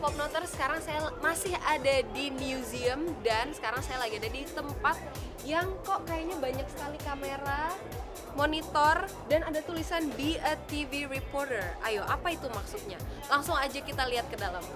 Popnoter, sekarang saya masih ada di museum dan sekarang saya lagi ada di tempat yang kok kayaknya banyak sekali kamera, monitor, dan ada tulisan Be a TV Reporter. Ayo, apa itu maksudnya? Langsung aja kita lihat ke dalam.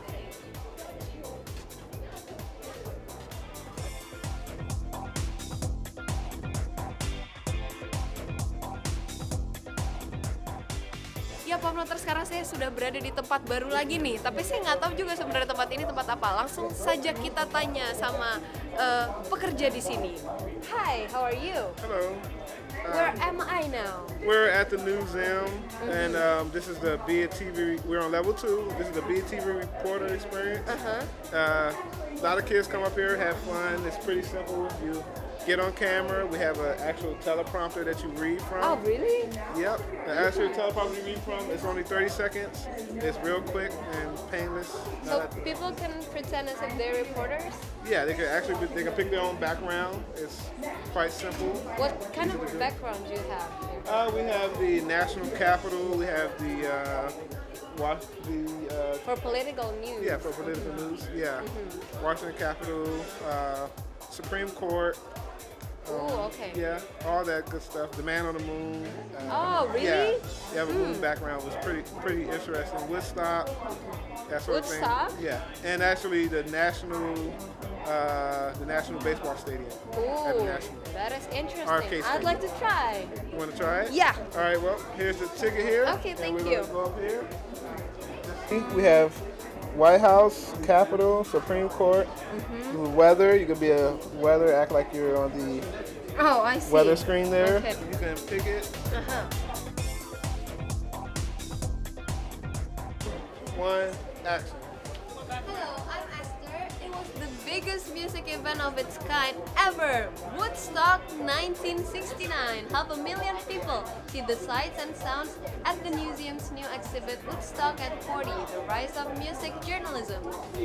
Ya Popnoter, sekarang saya sudah berada di tempat baru lagi nih, tapi saya nggak tahu juga sebenarnya tempat ini tempat apa. Langsung saja kita tanya sama pekerja di sini. Hi, how are you? Hello. Where am I now? We're at the museum, and this is the Be a TV. We're on level 2. This is the Be a TV Reporter experience. A lot of kids come up here, have fun. It's pretty simple. You get on camera. We have an actual teleprompter that you read from. Oh, really? Yep. The actual teleprompter you read from. It's only 30 seconds. It's real quick and painless. So people can pretend as if they're reporters? Yeah, they can pick their own background. It's quite simple. What kind of background do you have? We have the national capital. We have the For political news. yeah, for political news. Yeah, Washington Capitol, Supreme Court. Oh, okay. Yeah, all that good stuff. The Man on the Moon. Oh, really? Yeah, you have a moon background. Was pretty interesting. Woodstock, that sort of Woodstock? thing. Yeah, and actually the national baseball stadium. at the Oh, National. that is interesting. Arcade I'd stadium. like to try. You want to try it? Yeah. All right. Well, here's the ticket here. Okay, and thank we're you. gonna go up here. We have White House, Capitol, Supreme Court. Weather. You could be a weather. Act like you're on the Oh, I see. weather screen there. Okay. You can pick it. One, action. Hello, I'm Esther. It was the biggest music event of its kind ever. Woodstock 1969. 500,000 people see the sights and sounds at the museum's new exhibit Woodstock at 40, the rise of music journalism.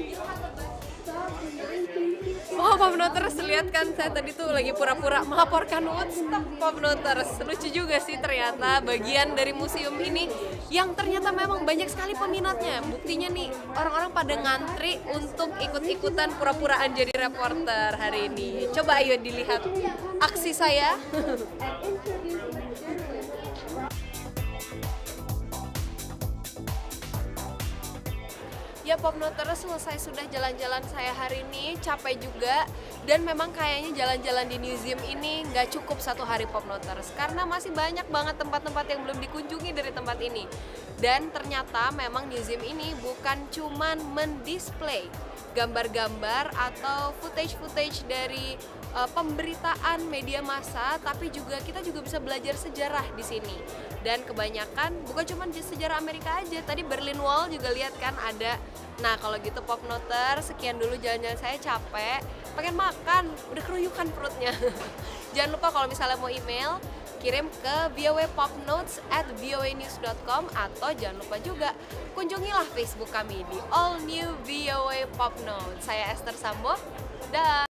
Oh, Popnoters, lihat kan saya tadi tuh lagi pura-pura melaporkan Woodstock. Popnoters, lucu juga sih ternyata bagian dari museum ini yang ternyata memang banyak sekali peminatnya. Buktinya nih, orang-orang pada ngantri untuk ikut-ikutan pura-puraan jadi reporter hari ini. Coba ayo dilihat aksi saya. Ya Popnoters, selesai sudah jalan-jalan saya hari ini, capek juga. Dan memang kayaknya jalan-jalan di museum ini nggak cukup satu hari Popnoters, karena masih banyak banget tempat-tempat yang belum dikunjungi dari tempat ini. Dan ternyata memang museum ini bukan cuman mendisplay gambar-gambar atau footage-footage dari pemberitaan media massa, tapi juga kita juga bisa belajar sejarah di sini. Dan kebanyakan bukan cuma sejarah Amerika aja, tadi Berlin Wall juga lihat kan ada. Nah kalau gitu Popnoter, sekian dulu jalan-jalan saya, capek, pengen makan, udah keruyukan perutnya. Jangan lupa kalau misalnya mau email, kirim ke voapopnotes@voanews.com, atau jangan lupa juga kunjungilah Facebook kami di All New VOA Popnotes. Saya Esther Sambo, dah.